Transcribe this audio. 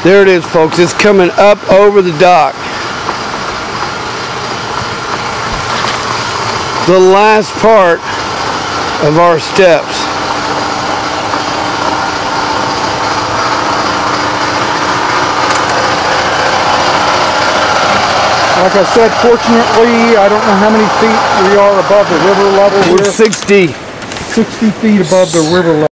There it is, folks. It's coming up over the dock. The last part of our steps. Like I said, fortunately, I don't know how many feet we are above the river level. We're 60 feet above the river level.